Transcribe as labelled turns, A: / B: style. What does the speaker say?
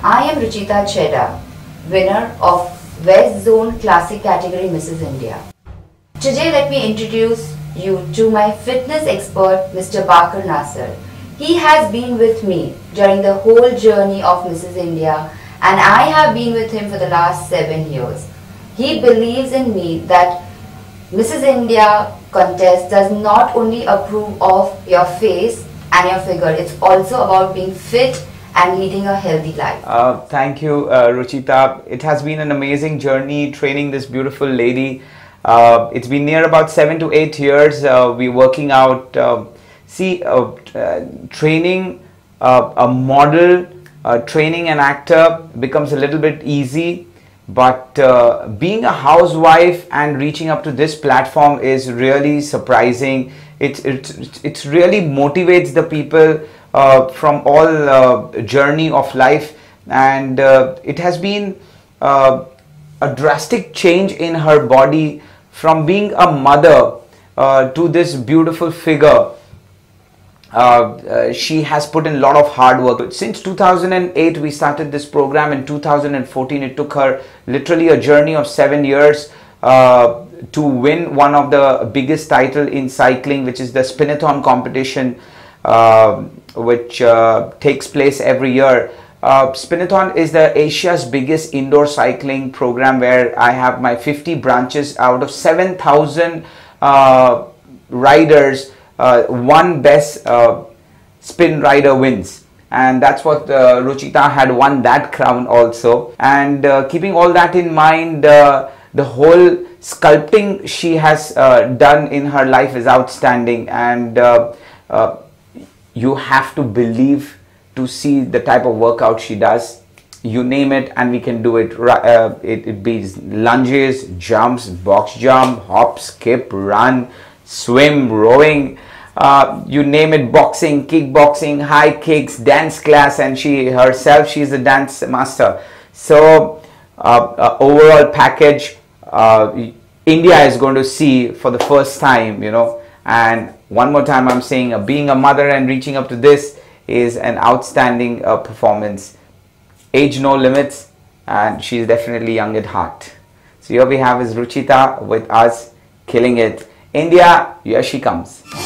A: I am Ruchita Chheda, winner of West Zone Classic category Mrs India. Today let me introduce you to my fitness expert Mr. Bakar Nasser. He has been with me during the whole journey of Mrs India and I have been with him for the last 7 years. He believes in me that Mrs India contest does not only approve of your face and your figure, it's also about being fit and leading a healthy life.
B: Thank you, Ruchita. It has been an amazing journey training this beautiful lady. It's been near about 7 to 8 years. We're working out. Training a model, training an actor becomes a little bit easy. But being a housewife and reaching up to this platform is really surprising. It really motivates the people from all journey of life, and it has been a drastic change in her body from being a mother to this beautiful figure. She has put in a lot of hard work. Since 2008 we started this program. In 2014 it took her literally a journey of 7 years to win one of the biggest title in cycling, which is the Spinathon competition, which takes place every year. Spinathon is the Asia's biggest indoor cycling program, where I have my 50 branches. Out of 7,000 riders, one best spin rider wins, and that's what Ruchita had won that crown also. And keeping all that in mind, the whole sculpting she has done in her life is outstanding, and you have to believe to see the type of workout she does. You name it and we can do it. It be lunges, jumps, box jump, hop, skip, run, swim, rowing, you name it, boxing, kickboxing, high kicks, dance class, and she herself, she's a dance master. So overall package, India is going to see for the first time, you know. And one more time I'm saying, being a mother and reaching up to this is an outstanding performance. Age no limits, and she's definitely young at heart. So here we have is Ruchita with us, killing it. India, here she comes.